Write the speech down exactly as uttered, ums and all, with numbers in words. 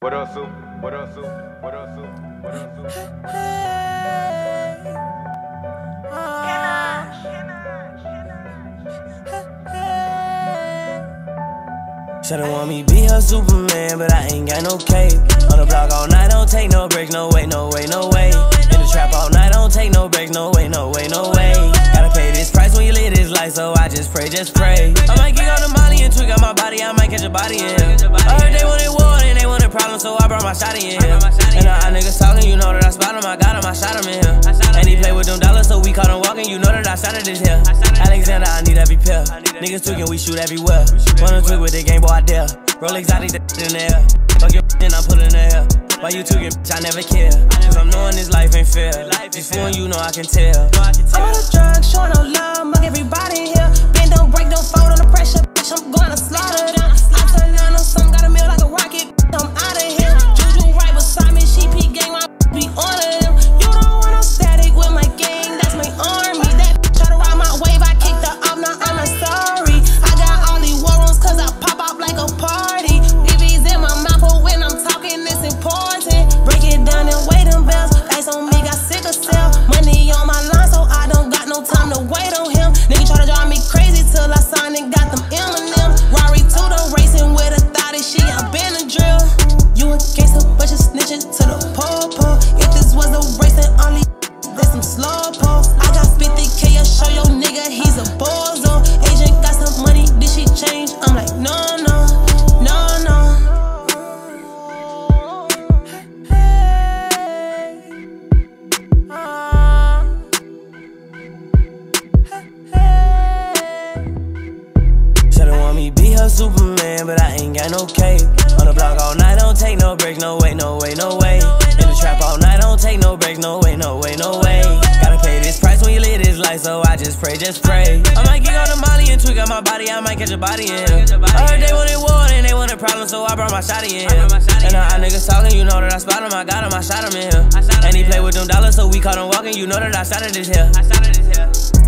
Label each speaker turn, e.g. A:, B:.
A: What else, Sue? What else, Sue? What else, Sue? What else, Sue?
B: Shawty want me be her Superman, but I ain't got no cape. On the block all night, don't take no breaks, no way, no way, no way. In the trap all night, don't take no breaks, no way, no way, no way. Gotta pay this price when you live this life, so I just pray, just pray. I might get on the molly and tweak out my body, I might catch a body in here. I heard they wanted war and they wanted problems, so I brought my shotty in here. And all niggas talking, you know that I spot him, I got him, I shot him in here. And he play with them dollars, so we caught him walking, you know that I shot it this here. Alexander, I need every pill. Niggas tweaking, we shoot everywhere. Wanna tweak with the game, boy, I dare. Roll exotic, that in the air. Fuck your and I put in the air. Why you tweaking, bitch, I never care. Cause I'm knowing this life ain't fair. Just fooling you know I can tell.
C: I'm on a drug, showing no love, mug everybody in here. Bend, don't break, don't fold on the pressure, bitch, I'm going to slaughter them. I turn down on something, got a meal like a rocket, I'm out of here. Juju right beside me, she peak gang, my be on them. You don't want no static with my gang, that's my army. That bitch try to ride my wave, I kicked her off, now I'm not sorry. I got all these war rooms cause I pop up like a party. B B's in my mouth, but when I'm talking, it's important. Break it down and weigh them bells, ice on me, got sick of sell. Money on my line, so I don't got no time to wait on him. Nigga try to drive me crazy till I signed and got them Eminem. Rari two, them racing with a thotty, she I been a drill. You a gangster, but you snitching to the po-po. If this was a race, then only there's some slow po. I got fifty K, I show your nigga he's a bozo. Agent got some money, did she change? I'm like, no, no, no, no.
B: Shawty want me be her Superman, but I ain't got no cape. On the block all night, don't take no breaks, no way, no way, no way. In the trap all night, don't take no breaks, no way, no way, no way. Gotta pay this price when you live this life, so I just pray, just pray. I might get on the molly and tweak out my body, I might catch a body in here. I heard they wanted war and they wanted problems, so I brought my shotty in here. And all niggas talking, you know that I spot him, I got him, I shot him in here. And he play with them dollars, so we caught him walking, you know that I shot it this here.